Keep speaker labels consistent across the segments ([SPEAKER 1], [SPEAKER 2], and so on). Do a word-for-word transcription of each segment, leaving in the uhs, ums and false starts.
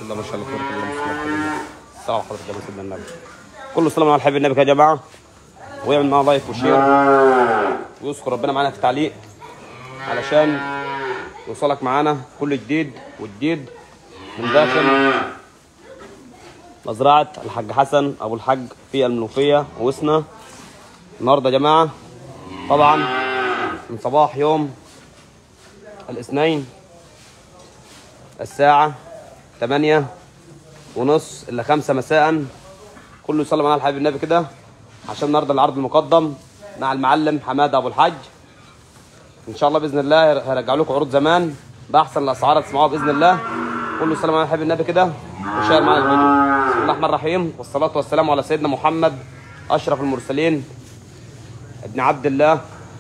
[SPEAKER 1] الله ما شاء الله تبارك الله. السلام على حضرتك سيدنا النبي. كله سلام على حبيب النبي يا جماعه، ويعمل معاه لايك وشير ويذكر ربنا معانا في التعليق علشان يوصلك معانا كل جديد وجديد من داخل مزرعه الحاج حسن ابو الحاج في المنوفيه ووسنا. النهارده يا جماعه طبعا من صباح يوم الاثنين الساعه ثمانية ونص الا خمسة مساء. كله يصلي معانا الحبيب النبي كده عشان النهارده العرض المقدم مع المعلم حماده ابو الحاج. ان شاء الله باذن الله هرجع لكم عروض زمان باحسن الاسعار تسمعوها باذن الله. كله يصلي معانا الحبيب النبي كده وشير معانا الفيديو. بسم الله الرحمن الرحيم، والصلاه والسلام على سيدنا محمد اشرف المرسلين ابن عبد الله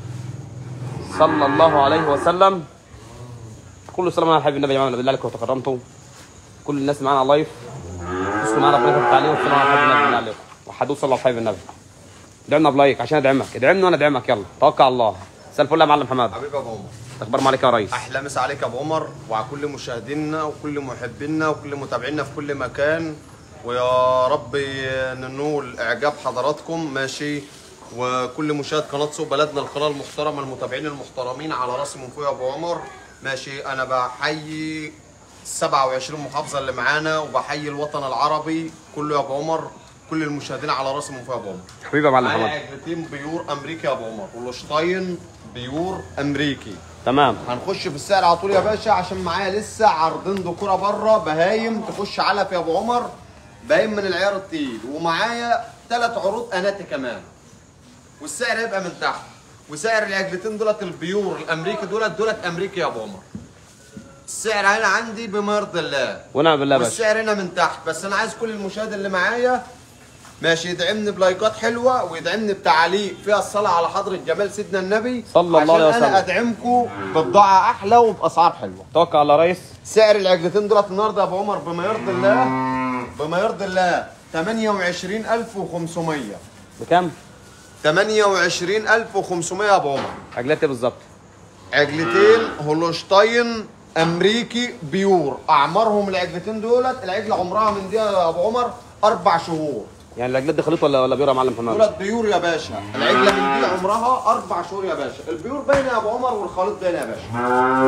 [SPEAKER 1] صلى الله عليه وسلم. كله يصلي معانا الحبيب النبي يا جماعه، بالله عليكم وتكرمتوا. كل الناس اللي معانا لايف اسمعوا معانا في التعليق والسلام على الحبيب النبي بالله عليكم. وحدوا صلوا على الحبيب النبي. ادعمنا بلايك عشان ادعمك، ادعمني وانا ادعمك. يلا توكل على الله. مساء الفل يا معلم حماد.
[SPEAKER 2] حبيبي ابو عمر،
[SPEAKER 1] اخبار معاك يا ريس؟
[SPEAKER 2] احلى مسا عليك يا ابو عمر وعلى كل مشاهدينا وكل محبينا وكل متابعينا في كل مكان، ويا رب ننول اعجاب حضراتكم ماشي، وكل مشاهد قناه سوق بلدنا القناه المحترمه، المتابعين المحترمين على راسي من فوق يا ابو عمر ماشي. انا بحيي سبعة وعشرين محافظه اللي معانا، وبحيي الوطن العربي كله يا ابو عمر، كل المشاهدين على راسي من فوق يا ابو عمر.
[SPEAKER 1] حبيبي يا معلم حماد.
[SPEAKER 2] معايا عجلتين بيور امريكي يا ابو عمر، والشتاين بيور امريكي.
[SPEAKER 1] تمام.
[SPEAKER 2] هنخش في السعر على طول يا باشا عشان معايا لسه عارضين دكوره بره بهايم تخش علف يا ابو عمر، بهايم من العيار التقيل، ومعايا ثلاث عروض اناتي كمان، والسعر هيبقى من تحت. وسعر العجلتين دولت البيور الامريكي دولت دولت امريكي يا ابو عمر. السعر هنا عندي بما يرضي الله
[SPEAKER 1] ونعم بالله باشا،
[SPEAKER 2] والسعر هنا من تحت. بس انا عايز كل المشاهد اللي معايا ماشي يدعمني بلايكات حلوه ويدعمني بتعليق فيها الصلاه على حضره جمال سيدنا النبي
[SPEAKER 1] صلى الله عليه وسلم،
[SPEAKER 2] عشان انا ادعمكم ببضاعه احلى وباسعار حلوه.
[SPEAKER 1] توكل على ريس.
[SPEAKER 2] سعر العجلتين دولت النهارده يا ابو عمر بما يرضي الله بما يرضي الله ثمانية وعشرين ألف وخمسمية.
[SPEAKER 1] بكام؟
[SPEAKER 2] ثمانية وعشرين ألف وخمسمية يا ابو عمر.
[SPEAKER 1] عجلتي بالظبط؟
[SPEAKER 2] عجلتين هولشتاين امريكي بيور، اعمارهم العجلتين دولت العجله عمرها من دي يا ابو عمر اربع شهور.
[SPEAKER 1] يعني العجلات دي خليط ولا ولا بيور يا معلم حماد؟
[SPEAKER 2] دولت بيور يا باشا، العجله من دي عمرها اربع شهور يا باشا، البيور باينه يا ابو عمر والخليط باينه يا باشا.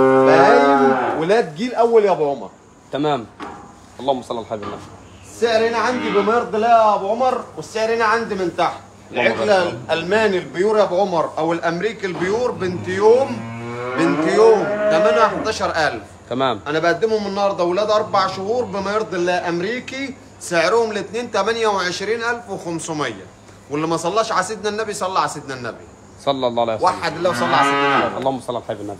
[SPEAKER 2] باين ولاد جيل اول يا ابو عمر.
[SPEAKER 1] تمام. اللهم صل على الحبيب النبي.
[SPEAKER 2] السعر هنا عندي بما يرضي الله يا ابو عمر، والسعر هنا عندي من تحت. العجله الالماني البيور يا ابو عمر او الامريكي البيور بنت يوم بنت يوم ثمنها احداشر ألف.
[SPEAKER 1] تمام.
[SPEAKER 2] انا بقدمهم النهارده ولاد اربع شهور بما يرضي الله امريكي، سعرهم الاثنين ثمانية وعشرين ألف وخمسمية. واللي ما صلاش على سيدنا النبي صلى على سيدنا النبي.
[SPEAKER 1] صلى الله عليه وسلم.
[SPEAKER 2] وحد الله وصلى على سيدنا النبي.
[SPEAKER 1] اللهم صل على الحبيب النبي.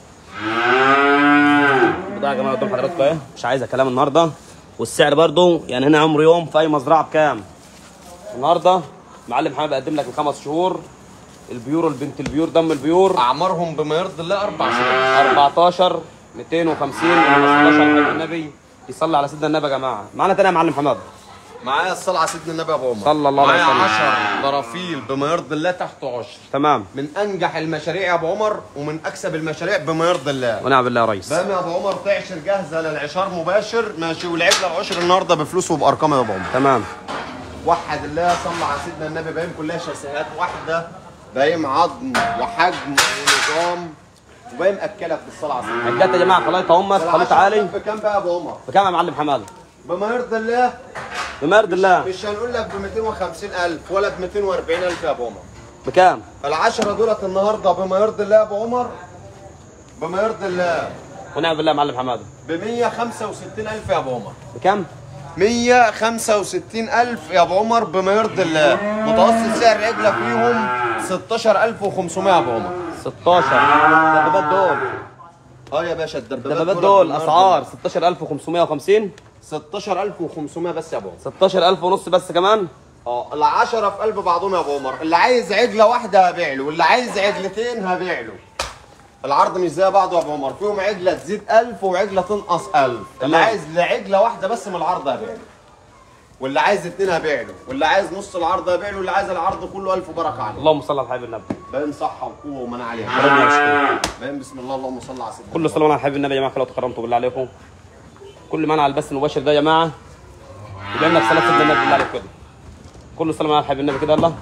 [SPEAKER 1] ده يا جماعه قدام حضراتكم ايه؟ مش عايزه كلام النهارده، والسعر برضو يعني هنا عمر يوم في اي مزرعه بكام؟ النهارده معلم حماد بقدم لك الخمس شهور البيور البنت البيور دم البيور
[SPEAKER 2] اعمارهم بما يرضي الله اربع شهور.
[SPEAKER 1] أربعتاشر مئتين وخمسين. اللي ما صلاش على الحبيب النبي يصلي على سيدنا النبي يا جماعه. معانا تاني يا معلم حماد.
[SPEAKER 2] معايا الصلاة على سيدنا النبي يا ابو عمر
[SPEAKER 1] صلى الله عليه وسلم.
[SPEAKER 2] معايا عشر ضرافيل بما يرضي الله تحت عشر.
[SPEAKER 1] تمام.
[SPEAKER 2] من انجح المشاريع يا ابو عمر ومن اكسب المشاريع بما يرضي الله.
[SPEAKER 1] ونعم بالله يا ريس.
[SPEAKER 2] بام يا ابو عمر تعشر جاهزه للعشار مباشر ماشي، والعجله العشر النهارده بفلوس وبارقام يا ابو عمر.
[SPEAKER 1] تمام.
[SPEAKER 2] وحد الله صلى على سيدنا النبي. بايم كلها شاسيهات واحده، بايم عظم وحجم ونظام، وبايم اكلك بالصلاه على سيدنا النبي.
[SPEAKER 1] عجلات يا جماعه خليط امك خليط عالي.
[SPEAKER 2] بكام بقى يا ابو عمر؟
[SPEAKER 1] بكام يا معلم حماد؟
[SPEAKER 2] بما يرضي الله
[SPEAKER 1] بما يرضي الله.
[SPEAKER 2] مش هنقول لك ب مئتين وخمسين ألف ولا ب مئتين وأربعين ألف يا ابو عمر.
[SPEAKER 1] بكام؟
[SPEAKER 2] العشرة دولت النهارده بما يرضي الله يا ابو عمر بما يرضي الله
[SPEAKER 1] ونعم بالله يا معلم حماد.
[SPEAKER 2] ب مئة وخمسة وستين ألف يا ابو عمر.
[SPEAKER 1] بكام؟
[SPEAKER 2] مئة وخمسة وستين ألف يا ابو عمر بما يرضي الله. متوسط سعر العجله فيهم ستاشر ألف وخمسمية يا ابو عمر.
[SPEAKER 1] ستاشر. الدبابات دول
[SPEAKER 2] اه يا باشا الدبابات
[SPEAKER 1] الدبابات دول اسعار ستاشر ألف وخمسمية وخمسين.
[SPEAKER 2] ستاشر ألف وخمسمية بس يا ابو عمر.
[SPEAKER 1] ستاشر ألف ونص بس كمان.
[SPEAKER 2] اه العشرة في قلب بعضهم يا ابو عمر، اللي عايز عجله واحده هبيع له، واللي عايز عجلتين هبيع له. العرض مش زي بعضه يا ابو عمر، فيهم عجله تزيد ألف وعجله تنقص ألف. اللي عايز لعجله واحده بس من العرض هبيع له، واللي عايز اتنين هبيع له، واللي عايز نص العرض هبيع له، واللي عايز العرض كله ألف وبركه عليه.
[SPEAKER 1] اللهم صل على الحبيب النبي.
[SPEAKER 2] باين صحه وقوه ومنع عليها.
[SPEAKER 1] ربنا يشفيك.
[SPEAKER 2] باين بسم الله اللهم صل على سيدنا.
[SPEAKER 1] كل سلام على الحبيب النبي يا جماعه، لو تكرمتوا بالله عليكم. كل معانا على البث المباشر ده يا جماعه يبقى لنا بصلاه سيدنا النبي بالله عليك كده. كله صلاه على حبيب النبي كده. يلا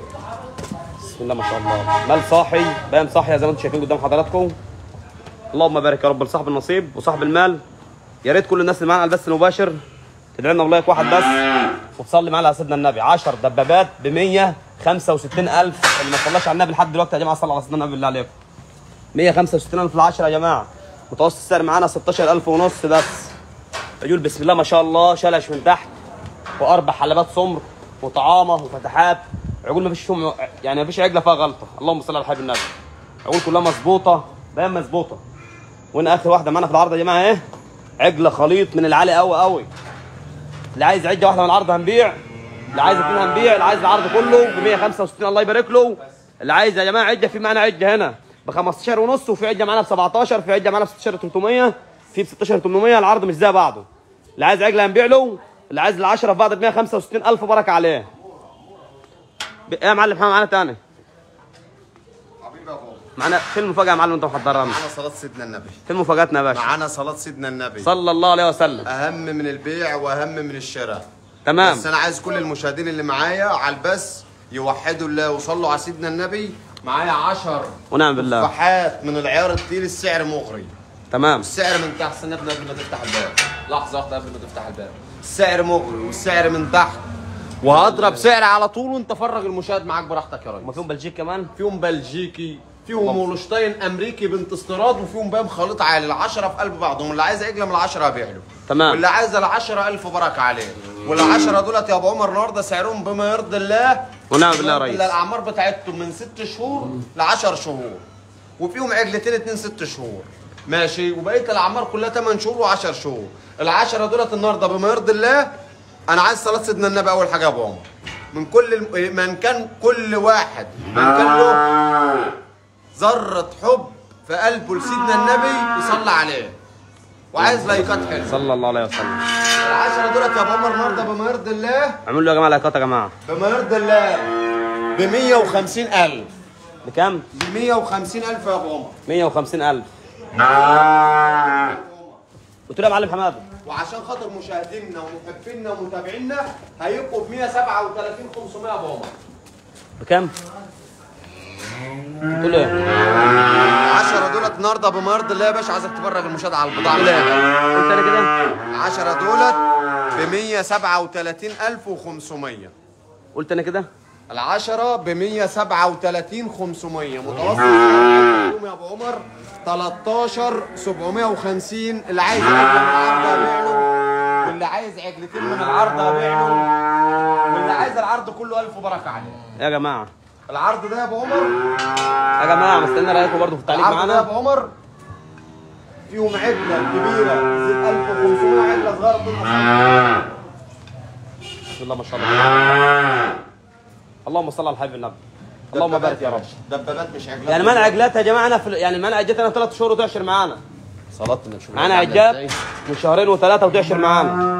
[SPEAKER 1] بسم الله ما شاء الله. مال صاحي بايم صاحيه زي ما انتم شايفين قدام حضراتكم. اللهم بارك يا رب لصاحب النصيب وصاحب المال. يا ريت كل الناس اللي معانا على البث المباشر تدعي لنا بلايك واحد بس وتصلي معانا على سيدنا النبي. عشر دبابات ب مية وخمسة وستين ألف. اللي ما صلاش على النبي لحد دلوقتي يا جماعه صلوا على سيدنا النبي بالله عليكم. مية وخمسة وستين ألف العشرة يا جماعه. متوسط السعر معانا ستاشر ألف ونص بس. عجول بسم الله ما شاء الله شلش من تحت واربع حلبات سمر وطعامه وفتحات. عجول ما فيش فيهم يعني ما فيش عجله فيها غلطه. اللهم صل على حبيب النبي. عجول كلها مظبوطه باين مظبوطه. وهنا اخر واحده معانا في العرض يا جماعه ايه؟ عجله خليط من العالي قوي قوي. اللي عايز عجه واحده من العرض هنبيع، اللي عايز اثنين هنبيع، اللي عايز العرض كله ب مية وخمسة وستين الله يبارك له. اللي عايز يا جماعه عجه في معانا عجه هنا ب خمستاشر ونص وفي عجه معانا ب سبعتاشر، في عجه معانا ب ستاشر تلتمية، في ب ستاشر تمنمية. العرض مش زي بعضه. اللي عايز عجله هنبيع له، اللي عايز العشرة في بعض ب مية وخمسة وستين ألف بركه عليه. ايه يا معلم محمد معانا تاني؟
[SPEAKER 2] حبيبي يا بابا
[SPEAKER 1] معانا فيلم مفاجاه يا معلم انت محضرها.
[SPEAKER 2] معانا صلاه سيدنا النبي.
[SPEAKER 1] فيلم مفاجاتنا يا باشا.
[SPEAKER 2] معانا صلاه سيدنا النبي
[SPEAKER 1] صلى الله عليه وسلم.
[SPEAKER 2] اهم من البيع واهم من الشراء.
[SPEAKER 1] تمام.
[SPEAKER 2] بس انا عايز كل المشاهدين اللي معايا على البث يوحدوا الله وصلوا على سيدنا النبي. معايا عشر
[SPEAKER 1] ونعم بالله
[SPEAKER 2] تفاحات من العيار التقيل. السعر مغري.
[SPEAKER 1] تمام.
[SPEAKER 2] السعر من تحت سنة قبل ما تفتح الباب. لحظة واحدة قبل ما تفتح الباب. السعر مغري والسعر من تحت. وهضرب سعر على طول وانت فرج المشاهد معاك براحتك يا ريس.
[SPEAKER 1] ما فيهم بلجيك كمان؟
[SPEAKER 2] فيهم بلجيكي، فيهم هولشتاين امريكي بنت استيراد، وفيهم بايم خليط عالي. العشرة في قلب بعضهم. اللي عايز عجلة من العشرة هبيع له.
[SPEAKER 1] تمام.
[SPEAKER 2] واللي عايز العشرة ألف بركة عليه. والعشرة دولت يا ابو عمر النهارده سعرهم بما يرضي الله
[SPEAKER 1] ونعم بالله يا ريس.
[SPEAKER 2] الاعمار بتاعتهم من ست شهور ل عشر شهور. وفيهم عجلتين اتنين ست شهور. ماشي. وبقيه الاعمار كلها تمن شهور وعشر شهور. العشرة دولت النهارده بما يرضي الله. انا عايز صلاه سيدنا النبي اول حاجه يا ابو عمر. من كل الم... من كان كل واحد من كان له ذره حب في قلبه لسيدنا النبي يصلي عليه. وعايز لايكات حلوه.
[SPEAKER 1] صلى الله عليه وسلم.
[SPEAKER 2] العشرة دولت يا ابو عمر النهارده بما يرضي الله.
[SPEAKER 1] اعملوا له يا جماعه لايكات يا جماعه.
[SPEAKER 2] بما يرضي الله ب مية وخمسين ألف.
[SPEAKER 1] بكام؟
[SPEAKER 2] ب مية وخمسين ألف يا ابو عمر.
[SPEAKER 1] مية وخمسين ألف. قلت له يا معلم حماده.
[SPEAKER 2] وعشان خاطر مشاهدينا ومحبينا ومتابعينا هيبقوا ب مية وسبعة وتلاتين خمسمية يا ابو عمر.
[SPEAKER 1] بكام؟ قلت له ايه؟
[SPEAKER 2] عشرة دولت النهارده بما يرضي الله يا باشا. عايزك تفرج المشاهد على البضاعه.
[SPEAKER 1] قلت انا كده؟
[SPEAKER 2] عشرة دولت ب مية وسبعة وتلاتين ألف وخمسمية.
[SPEAKER 1] قلت انا كده؟
[SPEAKER 2] العشرة ب مية وسبعة وتلاتين خمسمية. متوسط اليوم يا ابو عمر تلتاشر سبعمية وخمسين. اللي عايز عجله من العرض هبيع له، واللي عايز عجلتين من العرض هبيع له، واللي عايز العرض كله ألف بركه عليه.
[SPEAKER 1] يا جماعه
[SPEAKER 2] العرض ده يا ابو عمر
[SPEAKER 1] يا جماعه مستني رايكم برضه في التعليق
[SPEAKER 2] العرض ده يا
[SPEAKER 1] معانا.
[SPEAKER 2] ابو عمر فيهم عجله كبيره زي ألف وخمسمية وعجله صغيره بدون
[SPEAKER 1] بسم الله ما شاء الله. اللهم صل على حبيب النبي. اللهم بارك يا رب.
[SPEAKER 2] دبابات مش عجلات.
[SPEAKER 1] يعني منع عجلات يا جماعه انا في يعني منع عجلات انا ثلاث شهور وتعشر معانا.
[SPEAKER 2] صلاه النبي.
[SPEAKER 1] معانا عجلات من شهرين وثلاثه وتعشر معانا.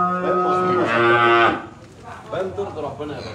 [SPEAKER 2] بان ترضي ربنا يا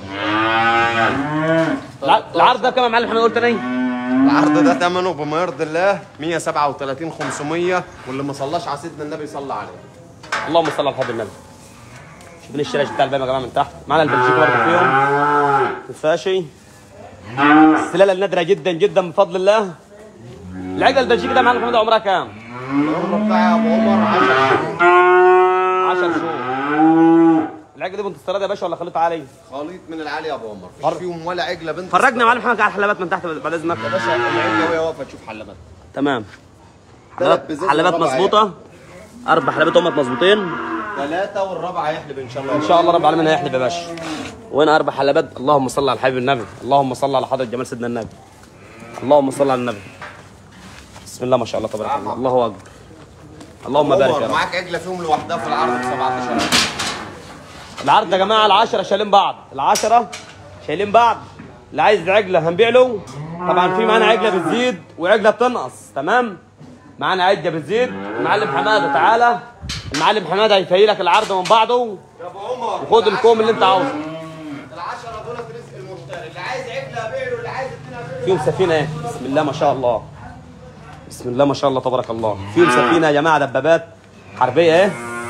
[SPEAKER 2] باشا.
[SPEAKER 1] العرض ده كام يا معلم حماده قلت لي؟
[SPEAKER 2] العرض ده ثمنه بما يرضي الله مية وسبعة وتلاتين خمسمية. واللي ما صلاش على سيدنا النبي صلى عليه.
[SPEAKER 1] اللهم صل على حبيب النبي. شوفين الشراش بتاع الباب يا جماعه من تحت. معانا البلجيكي برضه فيهم. الفاشي. السلاله النادره جدا جدا بفضل الله. العجله البلجيكي ده معلم حماده عمرها كام؟
[SPEAKER 2] العمر بتاعي يا ابو عمر عشر شهور.
[SPEAKER 1] عشر شهور. العجله دي بنت استيراد يا باشا ولا خليط عالي؟
[SPEAKER 2] خليط من العالي يا ابو عمر. مفيش فيهم ولا عجله بنت.
[SPEAKER 1] فرجنا يا معلم حماده على الحلبات من تحت بعد اذنك.
[SPEAKER 2] يا باشا العجله وهي واقفه تشوف حلبات.
[SPEAKER 1] تمام.
[SPEAKER 2] تلات
[SPEAKER 1] حلبات
[SPEAKER 2] بزاز
[SPEAKER 1] حلبات
[SPEAKER 2] وربع
[SPEAKER 1] مظبوطه. اربع حلبات هم مظبوطين.
[SPEAKER 2] ثلاثه والرابعه هيحلب ان شاء الله.
[SPEAKER 1] ان شاء الله رب العالمين هيحلب يا باشا. وهنا اربع حلبات. اللهم صل على الحبيب النبي. اللهم صل على حضره جمال سيدنا النبي. اللهم صل على النبي. بسم الله ما شاء الله تبارك الله. الله اكبر. اللهم بارك يا رب.
[SPEAKER 2] معاك عجله فيهم لوحدها في العرض ب سبعتاشر ألف.
[SPEAKER 1] العرض يا جماعه العشره شايلين بعض. العشره شايلين بعض. اللي عايز عجله هنبيع له. طبعا في معانا عجله بتزيد وعجله بتنقص. تمام. معانا عجله بتزيد. المعلم حماده تعالى. المعلم حماده هيفهي لك العرض من بعضه.
[SPEAKER 2] يا ابو عمر
[SPEAKER 1] وخد الكوم اللي انت عاوزه.
[SPEAKER 2] العشرة دولت رزق المشتري. اللي عايز عجله ابيع له، اللي عايز اتنين ابيع له.
[SPEAKER 1] فيهم سفينه ايه؟ بسم الله ما شاء الله. بسم الله ما شاء الله تبارك الله. فيهم سفينه يا جماعه دبابات حربيه ايه؟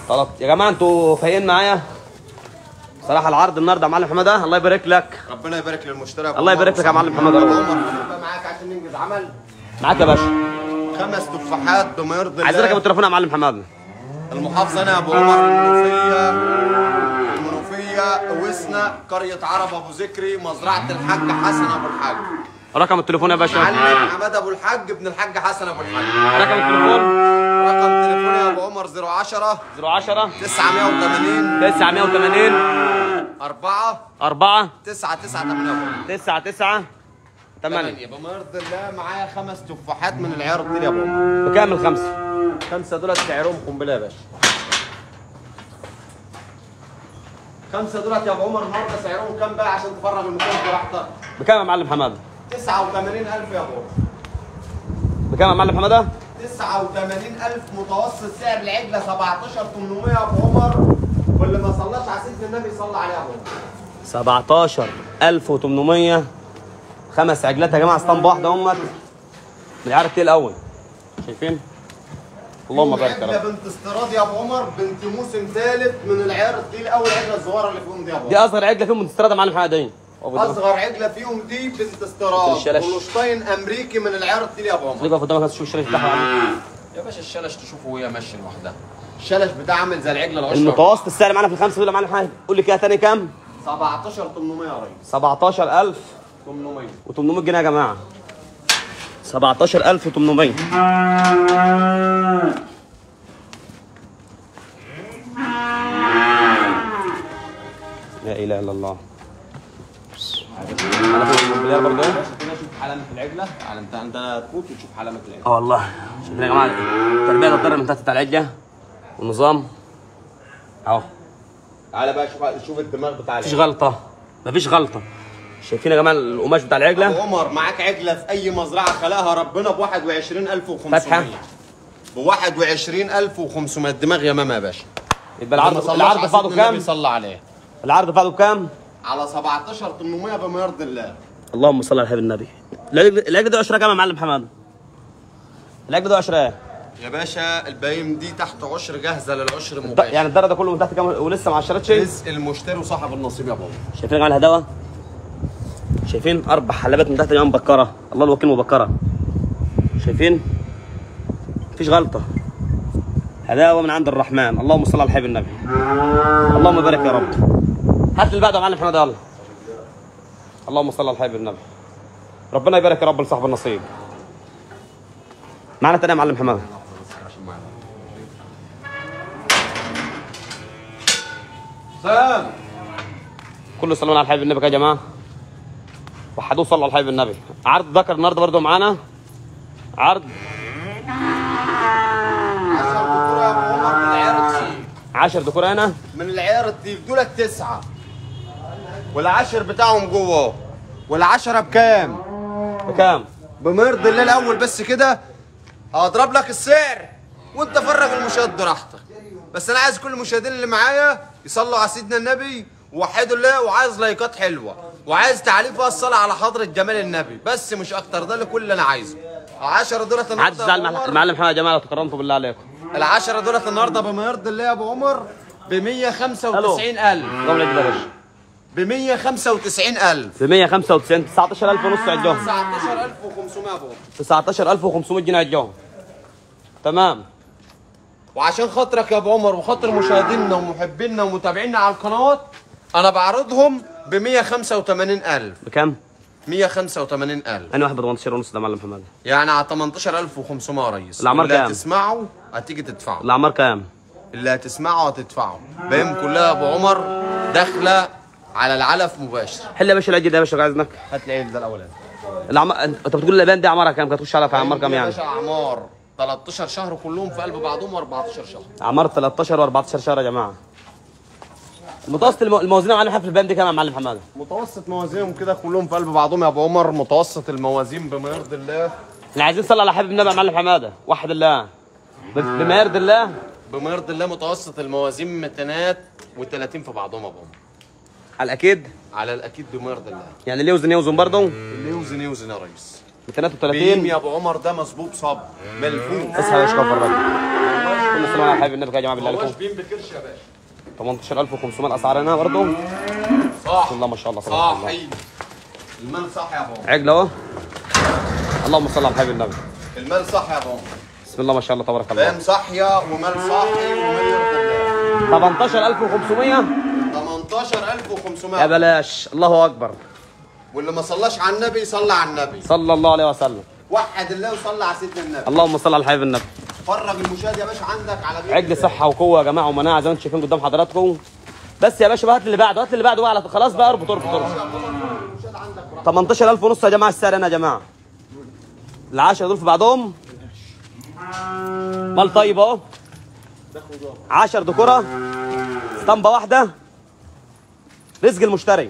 [SPEAKER 1] طلب يا جماعه انتوا فايقين معايا صراحه. العرض النهارده يا معلم حماده الله يبارك لك.
[SPEAKER 2] ربنا يبارك للمشتري.
[SPEAKER 1] الله يبارك لك يا معلم حماده.
[SPEAKER 2] عمر هنبقى معاك عشان ننجز عمل.
[SPEAKER 1] معاك يا باشا.
[SPEAKER 2] خمس تفاحات بما يرضي الله.
[SPEAKER 1] عايز رقم التليفون يا معلم حماده.
[SPEAKER 2] المحافظه انا ابو عمر، المنوفيه المنوفيه وسنا، قريه عرب ابو ذكري، مزرعه الحاج حسن ابو الحاج.
[SPEAKER 1] رقم التليفون يا باشا.
[SPEAKER 2] معلم حماده ابو الحاج ابن الحاج حسن ابو الحاج.
[SPEAKER 1] رقم التليفون.
[SPEAKER 2] رقم تليفوني يا ابو عمر صفر عشرة
[SPEAKER 1] صفر عشرة
[SPEAKER 2] تسعمية وتمانين
[SPEAKER 1] تسعمية وتمانين
[SPEAKER 2] أربعة
[SPEAKER 1] أربعة
[SPEAKER 2] تسعة تسعة تمانية
[SPEAKER 1] تسعة تسعة تمانية.
[SPEAKER 2] بما يرضي الله معايا خمس تفاحات من العيار الطير يا ابو عمر.
[SPEAKER 1] بكام الخمسة؟
[SPEAKER 2] خمسة دولت سعرهم قنبله يا باشا. خمسة دولت يا ابو عمر النهارده سعرهم كام بقى عشان تفرغ المكان براحتك؟
[SPEAKER 1] بكام يا معلم حماده؟
[SPEAKER 2] تسعة وتمانين ألف يا ابو عمر.
[SPEAKER 1] بكام يا معلم حماده؟
[SPEAKER 2] تسعة وتمانين ألف متوسط سعر العجله سبعتاشر تمنمية يا ابو عمر، واللي ما صلاش على سيدنا النبي صلى عليه يا ابو عمر.
[SPEAKER 1] سبعتاشر ألف وتمنمية. خمس عجلات يا جماعه اسطمبه واحده همت من العيار التقيل الاول. شايفين؟ اللهم بارك يا رب.
[SPEAKER 2] بنت استيراد يا ابو عمر، بنت موسم ثالث من العيار التقيل قوي، العجله الصغيره اللي فيهم دي يا ابو عمر.
[SPEAKER 1] دي اصغر عجله فيهم من استيراد يا معلم حماده.
[SPEAKER 2] اصغر عجله فيهم دي بنت استيراد
[SPEAKER 1] الشلش.
[SPEAKER 2] هولشتاين امريكي من العيار التقيل يا ابو عمر.
[SPEAKER 1] خليك قدامك تشوف الشلش بتاعها.
[SPEAKER 2] يا باشا الشلش تشوفه وهي ماشيه لوحدها. الشلش بتاعها عامل زي العجله العشره.
[SPEAKER 1] المتوسط السعر معانا في الخمسه دول يا معلم حماده. قول لي كده تاني كام؟
[SPEAKER 2] سبعتاشر تمنمية يا ريس.
[SPEAKER 1] سبعتاشر ألف
[SPEAKER 2] تمنمية
[SPEAKER 1] وتمنمية جنيه يا جماعه. سبعتاشر ألف وتمنمية. لا اله الا الله. على فكره البليار برضه ايه؟
[SPEAKER 2] كده شوف علامه العجله، على انت انت تموت وتشوف علامه العجله.
[SPEAKER 1] اه والله. شايفين يا جماعه التربيه الضرر من تحت العجله والنظام اهو.
[SPEAKER 2] تعالى بقى شوف شوف الدماغ بتاع
[SPEAKER 1] مفيش غلطه. مفيش غلطه. شايفين يا جماعه القماش بتاع العجله؟
[SPEAKER 2] ابو عمر معاك عجله في اي مزرعه خلقها ربنا ب واحد وعشرين ألف وخمسمية.
[SPEAKER 1] فاتحه
[SPEAKER 2] ب واحد وعشرين ألف وخمسمية دماغ يا ماما يا باشا.
[SPEAKER 1] يبقى العرض العرض بعده بكام؟
[SPEAKER 2] صلى عليه.
[SPEAKER 1] العرض بعده بكام؟
[SPEAKER 2] على سبعتاشر تمنمية بما يرضي الله.
[SPEAKER 1] اللهم صل على حبيب النبي. العجله دي عشرة كام يا معلم حماده؟ العجله دي عشرة ايه؟
[SPEAKER 2] يا باشا البايم دي تحت عشر، جاهزه للعشر مباشر.
[SPEAKER 1] يعني الدرة ده كله من تحت كام ولسه ما عشرتش؟
[SPEAKER 2] رزق المشتري وصاحب النصيب يا بابا.
[SPEAKER 1] شايفين يا جماعه الهداوه؟ شايفين اربع حلبات من تحت يا جماعه مبكره، الله الوكيل مبكره. شايفين؟ مفيش غلطه. هداوه من عند الرحمن، اللهم صل على حبيب النبي. اللهم بارك يا رب. هات اللي بعده يا معلم حماده يلا. اللهم صل على حبيب النبي. ربنا يبارك يا رب لصاحب النصيب. معانا تاني يا معلم حماده.
[SPEAKER 2] سلام.
[SPEAKER 1] كله صلوا على حبيب النبي يا جماعه. وحدوه صلوا على حبيب النبي. عرض ذكر النهارده برضه معانا. عرض
[SPEAKER 2] عشر دكتور يا ابو عمر من العيار التقيل.
[SPEAKER 1] عشر دكور هنا
[SPEAKER 2] من العيار التقيل دولت تسعه. والعشر بتاعهم جوه. والعشره بكام؟
[SPEAKER 1] بكام؟
[SPEAKER 2] بما يرضي الله الاول بس كده هضرب لك السعر وانت فرغ المشاهد براحتك. بس انا عايز كل المشاهدين اللي معايا يصلوا على سيدنا النبي ووحدوا الله، وعايز لايكات حلوه، وعايز تعليق فيها الصلاه على حضره جمال النبي، بس مش اكتر. ده كل اللي انا عايزه. العشرة دولت النهارده
[SPEAKER 1] عايز تزعل المعلم حماده يا جماعه لو تكرمتوا بالله عليكم.
[SPEAKER 2] العشرة دولت النهارده بما يرضي الله يا ابو عمر ب مية وخمسة وتسعين ألف.
[SPEAKER 1] قبل كده يا باشا
[SPEAKER 2] ب مية وخمسة وتسعين ألف.
[SPEAKER 1] ب مية وخمسة وتسعين. تسعتاشر ألف ونص عدهم.
[SPEAKER 2] تسعتاشر ألف وخمسمية يا ابو عمر.
[SPEAKER 1] تسعتاشر ألف وخمسمية جنيه عدهم. تمام.
[SPEAKER 2] وعشان خاطرك يا ابو عمر وخاطر مشاهدينا ومحبينا ومتابعينا على القنوات انا بعرضهم ب مية وخمسة وتمانين ألف.
[SPEAKER 1] بكام؟
[SPEAKER 2] مية وخمسة وتمانين ألف.
[SPEAKER 1] انا واحد ب تمنتاشر ونص ده معلم حماده.
[SPEAKER 2] يعني على تمنتاشر ألف وخمسمية يا ريس.
[SPEAKER 1] الأعمار
[SPEAKER 2] اللي
[SPEAKER 1] كام؟
[SPEAKER 2] هتسمعه هتيجي تدفعه.
[SPEAKER 1] الاعمار كام؟
[SPEAKER 2] اللي هتسمعه هتدفعه. باين كلها يا ابو عمر داخله على العلف مباشر.
[SPEAKER 1] حل يا باشا العجل ده يا باشا عايزنك.
[SPEAKER 2] هات لي ده الاولاني.
[SPEAKER 1] الاعمار انت بتقول اللبان دي اعمارها كام؟ هتخش على اعمار كام يعني؟
[SPEAKER 2] يا باشا اعمار تلتاشر شهر كلهم في قلب بعضهم واربعتاشر شهر.
[SPEAKER 1] اعمار تلتاشر واربعتاشر شهر يا جماعه. المتوسط الموازين يا معلم حماده في البان دي كام يا معلم حماده؟
[SPEAKER 2] متوسط موازينهم كده كلهم في قلب بعضهم يا ابو عمر. متوسط الموازين بما يرضي الله.
[SPEAKER 1] احنا عايزين نصلي على حبيب النبي يا معلم حماده. وحد الله. بما يرضي الله.
[SPEAKER 2] بما يرضي الله متوسط الموازين ميتين وتلاتين في بعضهم يا ابو عمر.
[SPEAKER 1] على الاكيد؟
[SPEAKER 2] على الاكيد بما يرضي الله.
[SPEAKER 1] يعني اللي يوزن يوزن برضه؟
[SPEAKER 2] اللي يوزن يوزن يا ريس.
[SPEAKER 1] ميتين وتلاتين.
[SPEAKER 2] بيم يا ابو عمر ده مظبوط صب ملفوف.
[SPEAKER 1] اصحى يا اشرف الراجل. كل سنه على حبيب النبي يا جماعه بالله
[SPEAKER 2] والله
[SPEAKER 1] عليكم.
[SPEAKER 2] بين بكرش يا باشا.
[SPEAKER 1] تمنتاشر ألف وخمسمية الاسعار هنا برضه.
[SPEAKER 2] صح
[SPEAKER 1] بسم الله ما شاء الله تبارك الله.
[SPEAKER 2] صح المال صح يا بابا.
[SPEAKER 1] عجل اهو. اللهم صل على حبيب النبي.
[SPEAKER 2] المال صح يا بابا.
[SPEAKER 1] بسم الله ما شاء الله تبارك الله.
[SPEAKER 2] فاهم صحيه ومال صاحي ومال يرضى الله.
[SPEAKER 1] تمنتاشر ألف وخمسمية.
[SPEAKER 2] تمنتاشر ألف وخمسمية
[SPEAKER 1] يا بلاش. الله اكبر.
[SPEAKER 2] واللي ما صلاش على النبي صلى على النبي.
[SPEAKER 1] صلى الله عليه وسلم.
[SPEAKER 2] وحد الله وصلى على سيدنا النبي.
[SPEAKER 1] اللهم صل على حبيب النبي.
[SPEAKER 2] فرج المشاهد يا باشا عندك على بيت
[SPEAKER 1] عجل صحه وقوه يا جماعه ومناعه زي ما انتم شايفين قدام حضراتكم. بس يا باشا بقى هات اللي بعده، هات اللي بعده بقى على خلاص بقى اربط اربط اربط. تمنتاشر ألف ونص يا جماعه السعر هنا يا جماعه. العشرة دول في بعضهم. مال طيب اهو. عشر دكوره. اسطمبه واحده. رزق المشتري.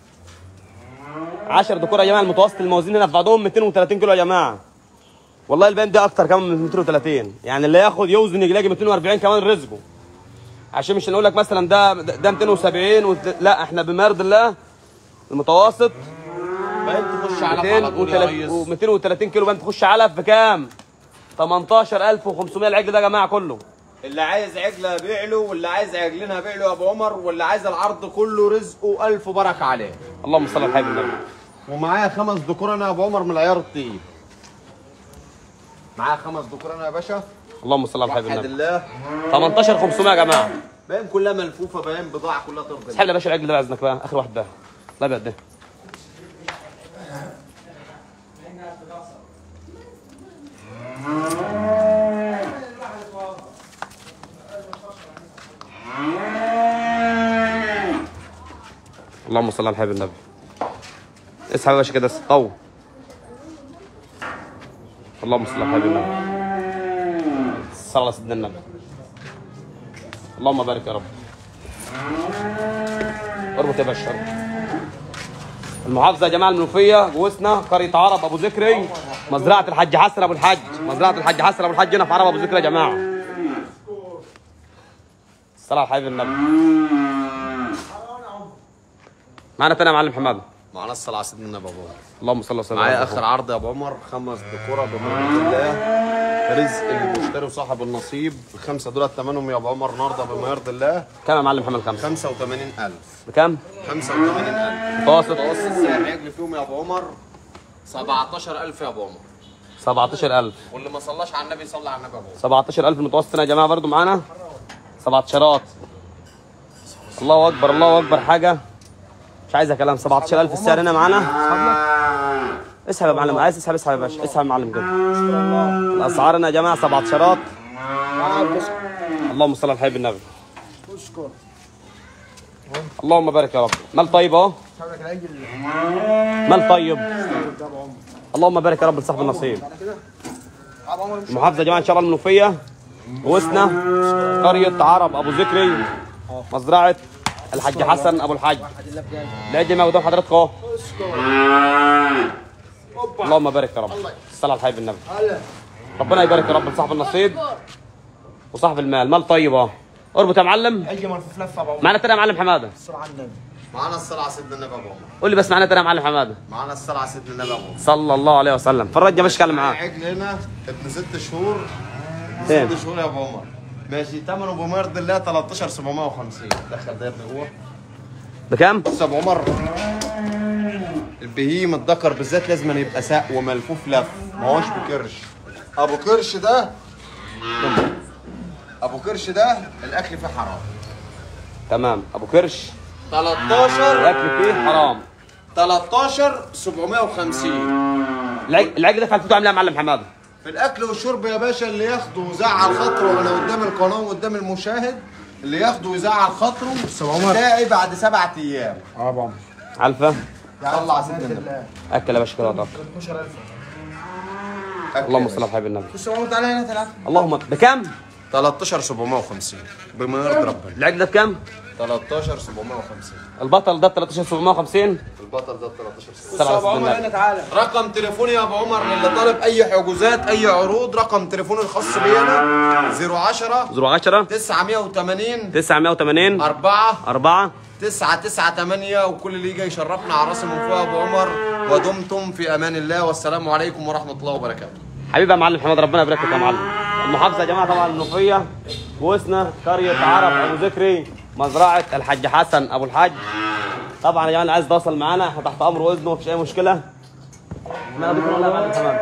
[SPEAKER 1] عشر دكوره يا جماعه المتوسط الموازين هنا في بعضهم مئتين وثلاثين كيلو يا جماعه. والله البان ده اكتر كمان من مئتين وثلاثين، يعني اللي ياخد يوزن يلاقي مئتين وأربعين كمان رزقه. عشان مش نقول لك مثلا ده ده مئتين وسبعين وت... لا احنا بمرض الله المتوسط
[SPEAKER 2] بقيت تخش على على طول يا ريس.
[SPEAKER 1] ومئتين وثلاثين كيلو بقى تخش علف بكام؟ تمنتاشر ألف وخمسمية العجل ده يا جماعه كله.
[SPEAKER 2] اللي عايز عجله بيع له، واللي عايز عجلينها بيع له يا ابو عمر، واللي عايز العرض كله رزقه الف بركه عليه.
[SPEAKER 1] اللهم صل على حبيب النبي.
[SPEAKER 2] ومعايا خمس دكور انا يا ابو عمر من العيار الطيب. معايا خمس دكور انا يا باشا.
[SPEAKER 1] اللهم صل على حبيب
[SPEAKER 2] وحد
[SPEAKER 1] النبي.
[SPEAKER 2] الله.
[SPEAKER 1] تمنتاشر خمسمية يا جماعه.
[SPEAKER 2] باين كلها ملفوفه، باين بضاعه كلها ترضى.
[SPEAKER 1] اسحب لي يا باشا العجل ده بقى اذنك بقى اخر واحد ده. الابيض ده. اللهم صل على حبيب النبي. اسحب يا باشا كده قوي. اللهم صل على حبيب النبي. صلى على سيدنا النبي. اللهم بارك يا رب. اربط يا باشا اربط. المحافظه يا جماعه المنوفيه جوزنا قريه عرب ابو ذكري، مزرعه الحاج حسن ابو الحاج، مزرعه الحاج حسن ابو الحاج هنا في عرب ابو ذكري يا جماعه. الصلاه على حبيب النبي. معانا تاني يا معلم حماده.
[SPEAKER 2] معانا الصلاه على سيدنا النبي ابو عمر.
[SPEAKER 1] اللهم صل وسلم.
[SPEAKER 2] معايا اخر عرض يا ابو عمر، خمس دكوره بمن الله. رزق المشتري وصاحب النصيب. الخمسه دول ثمنهم يا ابو عمر النهارده بما يرضي الله
[SPEAKER 1] كام يا معلم محمد؟ خمسه.
[SPEAKER 2] خمسة وثمانين ألف.
[SPEAKER 1] بكام؟
[SPEAKER 2] خمسة وثمانين ألف.
[SPEAKER 1] متوسط.
[SPEAKER 2] متوسط سعر عجل فيهم يا ابو عمر سبعتاشر ألف يا ابو عمر.
[SPEAKER 1] سبعتاشر ألف.
[SPEAKER 2] واللي ما صلاش على النبي صلى على النبي يا ابو عمر.
[SPEAKER 1] سبعتاشر ألف المتوسط يا جماعه برضو معانا. سبعتاشرات. الله اكبر الله اكبر حاجه مش عايزه كلام. سبعتاشر ألف السعر هنا معانا. اسحب يا معلم، عايز تسحب اسحب يا باشا، اسحب يا معلم كده. الاسعار هنا يا جماعه سبعتاشرات. اللهم صل على حبيب النبي. اللهم بارك يا رب. مال طيب اهو. مال طيب. اللهم بارك يا رب لصاحب النصيب. المحافظه يا جماعه ان شاء الله المنوفيه وسنا قريه عرب ابو ذكري، مزرعه الحاج حسن ابو الحاج. العجل ما قدام حضراتكم اهو. اللهم بارك يا رب. الصلاه على الحبيب النبي. ربنا يبارك يا رب لصاحب النصيب وصاحب المال. مال طيب اهو. اربط يا معلم.
[SPEAKER 3] عجل ملفوف لفه ابو عمر.
[SPEAKER 1] معانا تاني يا معلم حماده.
[SPEAKER 3] الصلاه على النبي.
[SPEAKER 2] معانا الصلاه على سيدنا النبي ابو عمر.
[SPEAKER 1] قول لي بس معانا تاني يا معلم حماده.
[SPEAKER 2] معانا الصلاه على سيدنا النبي ابو عمر.
[SPEAKER 1] صلى الله عليه وسلم. فرج يا باشا اتكلم معاه.
[SPEAKER 2] عجل هنا ابن ست شهور.
[SPEAKER 1] فين؟
[SPEAKER 2] ست شهور يا ابو عمر. ماشي ثمنه بما يرضي الله تلتاشر سبعمية وخمسين. دخل ده يا ابني جوه.
[SPEAKER 1] بكام؟
[SPEAKER 2] بص يا ابو عمر، البهيم الذكر بالذات لازم يبقى ساق وملفوف لف، ما هوش بكرش. ابو كرش ده ابو كرش ده الاكل فيه حرام.
[SPEAKER 1] تمام. ابو كرش
[SPEAKER 2] تلتاشر
[SPEAKER 1] الاكل فيه حرام.
[SPEAKER 2] تلتاشر سبعمية وخمسين.
[SPEAKER 1] العجل العجل ده فلفته عامله يا معلم حماده.
[SPEAKER 2] في الاكل والشرب يا باشا اللي ياخده ويزعل خاطره، وانا قدام القناه وقدام المشاهد اللي ياخده ويزعل خاطره تلاقي بعد سبعة ايام.
[SPEAKER 3] اه ابو عمر.
[SPEAKER 1] علفه.
[SPEAKER 2] صلى على سيدنا النبي.
[SPEAKER 1] اكل يا باشا كده وتوكل.
[SPEAKER 3] اتناشر ألف.
[SPEAKER 1] اللهم صل على حبيب النبي.
[SPEAKER 3] بص يا عمر تعالى هنا تعالى.
[SPEAKER 1] اللهم بكام؟
[SPEAKER 2] تلتاشر سبعمية وخمسين بما يرضي ربنا.
[SPEAKER 1] العجل ده بكام؟
[SPEAKER 2] تلتاشر سبعمية وخمسين.
[SPEAKER 1] البطل ده ب تلتاشر سبعمية وخمسين.
[SPEAKER 2] البطل ده تلتاشر سبعمية.
[SPEAKER 1] صل على
[SPEAKER 3] ابو
[SPEAKER 1] سيدنا
[SPEAKER 3] عمر
[SPEAKER 1] النبي.
[SPEAKER 3] هنا تعالى.
[SPEAKER 2] رقم تليفوني يا ابو عمر اللي طالب اي حجوزات اي عروض، رقم تليفوني الخاص بي انا صفر عشرة
[SPEAKER 1] صفر عشرة
[SPEAKER 2] تسعمية وتمانين
[SPEAKER 1] تسعمية وتمانين
[SPEAKER 2] أربعة
[SPEAKER 1] أربعة
[SPEAKER 2] تسعة تسعة تمانية. وكل اللي يجي يشرفنا على راسي من فوق يا ابو عمر. ودمتم في امان الله والسلام عليكم ورحمه الله وبركاته.
[SPEAKER 1] حبيبي يا معلم حماد ربنا يبارك لك يا معلم. المحافظه يا جماعه طبعا المنوفيه، بوسنا، قريه عرب ابو ذكري، مزرعه الحاج حسن ابو الحاج. طبعا يا جماعه اللي عايز يتواصل معانا احنا تحت امر واذنه، مفيش اي مشكله. احنا بكره ولا بعد تمام.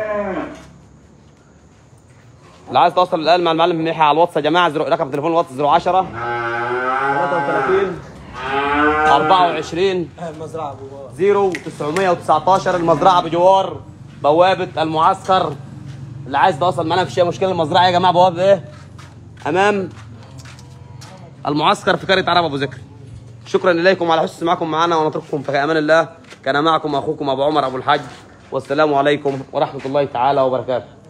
[SPEAKER 1] اللي عايز يتواصل الان مع المعلم يحيى على الواتس يا جماعه، رقم تليفون الواتس صفر عشرة ثلاثة وثلاثين أربعة وعشرين
[SPEAKER 3] المزرعه
[SPEAKER 1] صفر تسعمية وتسعتاشر. المزرعه بجوار بوابه المعسكر. اللي عايز يتواصل معانا مفيش اي مشكله. المزرعه يا جماعه بوابه ايه؟ امام المعسكر في قريه عرب ابو ذكري. شكرا اليكم على حسن سماعكم معنا، ونترككم في امان الله. كان معكم اخوكم ابو عمر ابو الحاج، والسلام عليكم ورحمه الله تعالى وبركاته.